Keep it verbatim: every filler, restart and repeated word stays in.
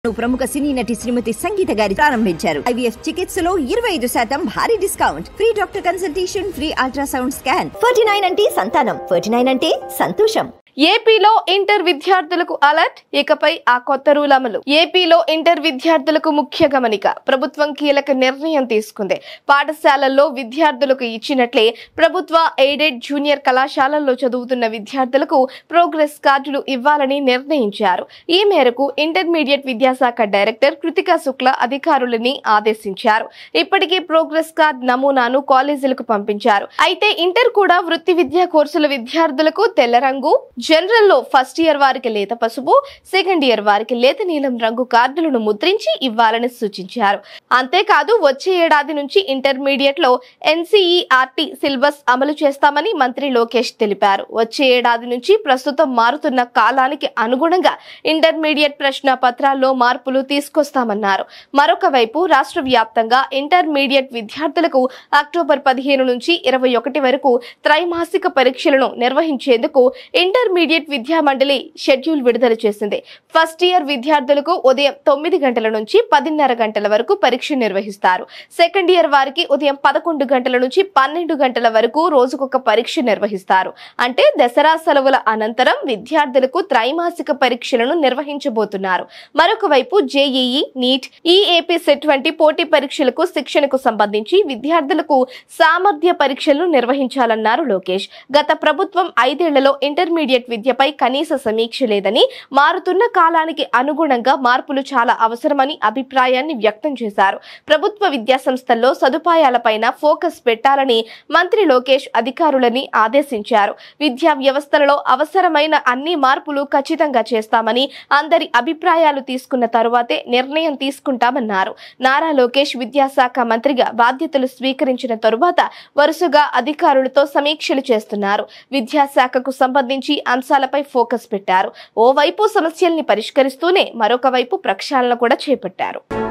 ప్రముఖ సినీ నటి శ్రీమతి సంగీత గారి ప్రారంభించారు. ఐవీఎఫ్ చికిత్సలో ఇరవై ఐదు శాతం భారీ discount, free doctor consultation, free ultrasound scan. Forty nine అంటే సంతానం, ఫార్టీ నైన్ అంటే సంతోషం. ఏపీలో ఇంటర్ విద్యార్థులకు అలర్ట్, ఇకపై ఆ కొత్త రూల్ అమలు. ఏపీలో ఇంటర్ విద్యార్థులకు ముఖ్య గమనిక, ప్రభుత్వం కీలక నిర్ణయం తీసుకుంది. పాఠశాలల్లో విద్యార్థులకు ఇచ్చినట్లే ప్రభుత్వ ఎయిడెడ్ జూనియర్ కళాశాలల్లో చదువుతున్న విద్యార్థులకు ప్రోగ్రెస్ కార్డులు ఇవ్వాలని నిర్ణయించారు. ఈ మేరకు ఇంటర్మీడియట్ విద్యాశాఖ డైరెక్టర్ కృతికా శుక్లా అధికారులని ఆదేశించారు. ఇప్పటికే ప్రోగ్రెస్ కార్డ్ నమూనాను కాలేజీలకు పంపించారు. అయితే ఇంటర్ కూడా వృత్తి విద్యా కోర్సుల విద్యార్థులకు తెల్ల రంగు, జనరల్ లో ఫస్ట్ ఇయర్ వారికి లేత పసుపు, సెకండ్ ఇయర్ వారికి లేత నీలం రంగు కార్డులను ముద్రించి ఇవ్వాలని సూచించారు. అంతేకాదు వచ్చే ఏడాది నుంచి ఇంటర్మీడియట్ లో ఎన్సీఈఆర్టీ సిలబస్ అమలు చేస్తామని మంత్రి లోకేష్ తెలిపారు. వచ్చే ఏడాది నుంచి ప్రస్తుతం మారుతున్న కాలానికి అనుగుణంగా ఇంటర్మీడియట్ ప్రశ్న పత్రాల్లో మార్పులు తీసుకొస్తామన్నారు. మరొక వైపు రాష్ట్ర వ్యాప్తంగా ఇంటర్మీడియట్ విద్యార్థులకు అక్టోబర్ పదిహేను నుంచి ఇరవై ఒకటి వరకు త్రైమాసిక పరీక్షలను నిర్వహించేందుకు ఇంటర్మీడియట్ విద్యా మండలి షెడ్యూల్ విడుదల చేసింది. ఫస్ట్ ఇయర్ విద్యార్థులకు ఉదయం తొమ్మిది గంటల నుంచి పదిన్నర గంటల వరకు పరీక్ష నిర్వహిస్తారు. సెకండ్ ఇయర్ వారికి ఉదయం పదకొండు గంటల నుంచి పన్నెండు గంటల వరకు రోజుకొక పరీక్ష నిర్వహిస్తారు. అంటే దసరా సెలవుల అనంతరం విద్యార్థులకు త్రైమాసిక పరీక్షలను నిర్వహించబోతున్నారు. మరొక వైపు జేఈఈ, నీట్, ఈఏపీ సెట్ వంటి పోటీ పరీక్షలకు శిక్షణకు సంబంధించి విద్యార్థులకు సామర్థ్య పరీక్షలు నిర్వహించాలన్నారు లోకేష్. గత ప్రభుత్వం ఐదేళ్లలో ఇంటర్మీడియట్ విద్యపై కనీస సమీక్ష లేదని, మారుతున్న కాలానికి అనుగుణంగా మార్పులు చాలా అవసరమని అభిప్రాయాన్ని వ్యక్తం చేశారు. ప్రభుత్వ విద్యా సంస్థల్లో సదుపాయాలపైన ఫోకస్ పెట్టాలని మంత్రి లోకేష్ అధికారులని ఆదేశించారు. విద్యా వ్యవస్థలలో అవసరమైన అన్ని మార్పులు ఖచ్చితంగా చేస్తామని, అందరి అభిప్రాయాలు తీసుకున్న తరువాతే నిర్ణయం తీసుకుంటామన్నారు. నారా లోకేష్ విద్యాశాఖ మంత్రిగా బాధ్యతలు స్వీకరించిన తరువాత వరుసగా అధికారులతో సమీక్షలు చేస్తున్నారు. విద్యాశాఖకు సంబంధించి అంశాలపై ఫోకస్ పెట్టారు. ఓవైపు సమస్యల్ని పరిష్కరిస్తూనే మరొక వైపు ప్రక్షాళన కూడా చేపట్టారు.